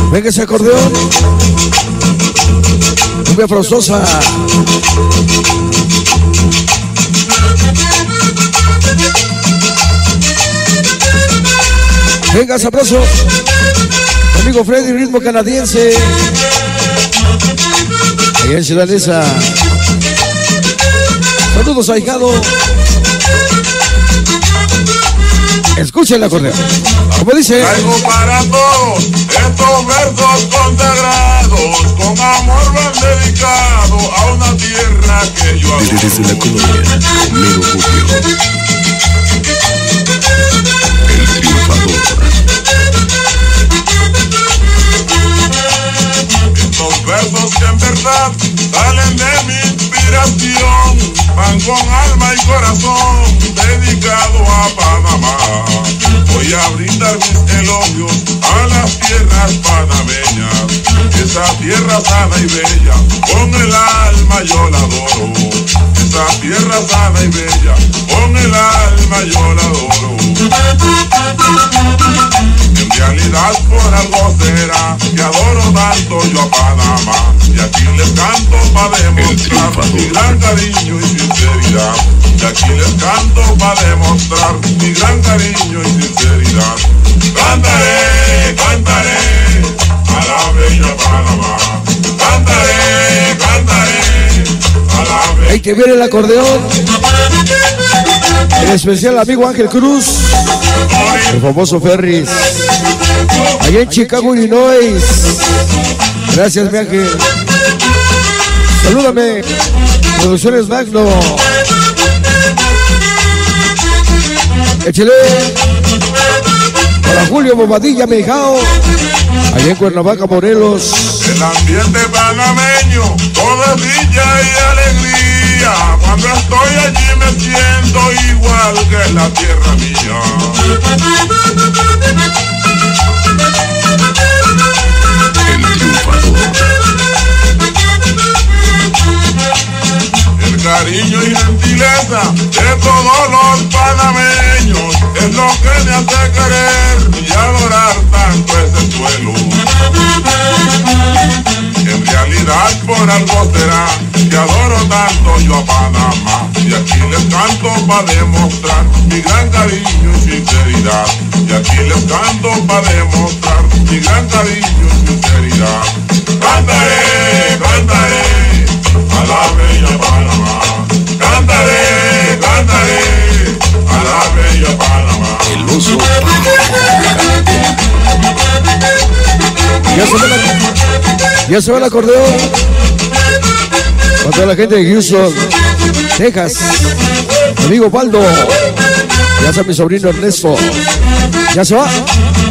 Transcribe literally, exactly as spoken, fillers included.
Venga ese acordeón. Cumbia frostosa. Venga, sabroso. Amigo Freddy, ritmo canadiense. Allá en Ciudad Neza. Saludos, ahijado. Escucha el acordeón. Como dice. Traigo para todos estos versos consagrados, con amor van dedicado a una tierra que yo amo. Desde la colonia, Homero Rubio, el triunfador. Estos versos que en verdad salen de mi inspiración, van con alma y corazón, dedicado a Panamá. Voy a brindar mis elogios a las tierras panameñas, esa tierra sana y bella, con el alma yo la adoro. Esa tierra sana y bella, con el alma yo la adoro. En realidad por algo será que adoro tanto yo a Panamá, y aquí les canto para demostrar mi gran cariño y sinceridad. Y aquí les canto para demostrar mi gran cariño y sinceridad. Cantaré, cantaré a la bella Panamá. Cantaré, cantaré a la bella. Hay que ver el acordeón. En especial amigo Ángel Cruz, el famoso Ferris, allá en Chicago, Illinois. Gracias, mi Ángel. Salúdame. Producciones Magno. Échale. Para Julio Bobadilla Mejao, allá en Cuernavaca, Morelos. El ambiente panameño, todo es dicha y alegría. Cuando estoy allí me siento igual que en la tierra mía. El triunfador. El cariño y gentileza de todos los panameños es lo que me hace querer y adorar tanto ese suelo. En realidad por algo será que adoro tanto yo a Panamá, y aquí les canto para demostrar mi gran cariño y sinceridad. Y aquí les canto para demostrar mi gran cariño y sinceridad. Cantaré, cantaré a la bella Panamá. Cantaré, cantaré a la bella Panamá. El oso. Ya se ve la, ya se ve el acordeón. Para toda la gente de Houston, Texas. Mi amigo Baldo. Ya está mi sobrino Ernesto. Ya se va.